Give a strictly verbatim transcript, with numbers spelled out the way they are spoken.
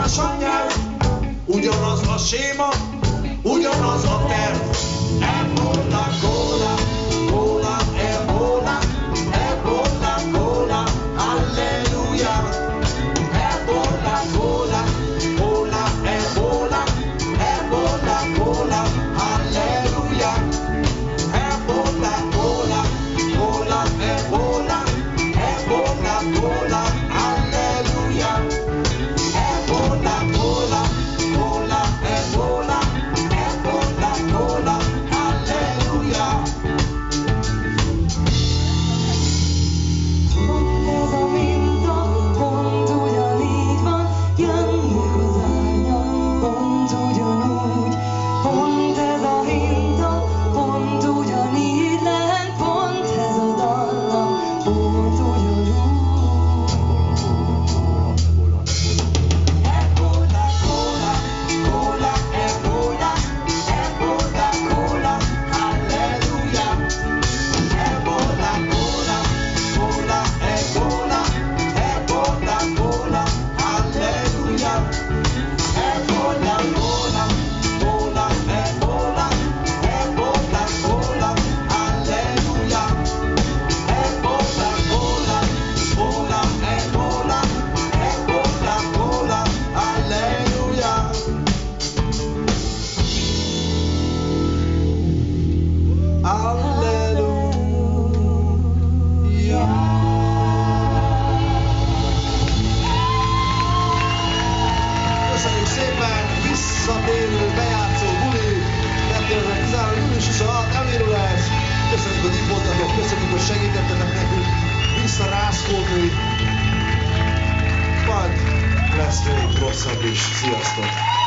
más a nyelv, ugyanaz a séma, ugyanaz a terv. Ebola, cola, cola, ebola, ebola, cola, halleluja. Ebola, cola, cola, ebola, ebola, cola, halleluja. Ebola, cola, cola, ebola, ebola, cola, halleluja. Ebola, cola, cola, ebola, ebola, cola, halleluja. Pont ez a minta, pont ugyanígy van, jönni az árnyak, pont ugyanúgy. Pont ez a hinta, pont ugyanígy lehet, pont ez a dallam, pont ugyanúgy. Ebola, cola, cola, ebola, ebola, cola, halleluja. Ebola, cola, cola, ebola, ebola, cola, halleluja. Ebola, cola, cola, ebola, ebola, cola, halleluja. Ebola, cola, cola, ebola, ebola, cola, halleluja. Halleluja. Köszönjük szépen, visszatérő, bejátszó buli, kettő-tizenhárom június huszonhat elindulás. Köszönjük, hogy itt voltatok, köszönjük, hogy segítettetek nekünk visszarázkódni. Majd lesz még rosszabb is. Sziasztok!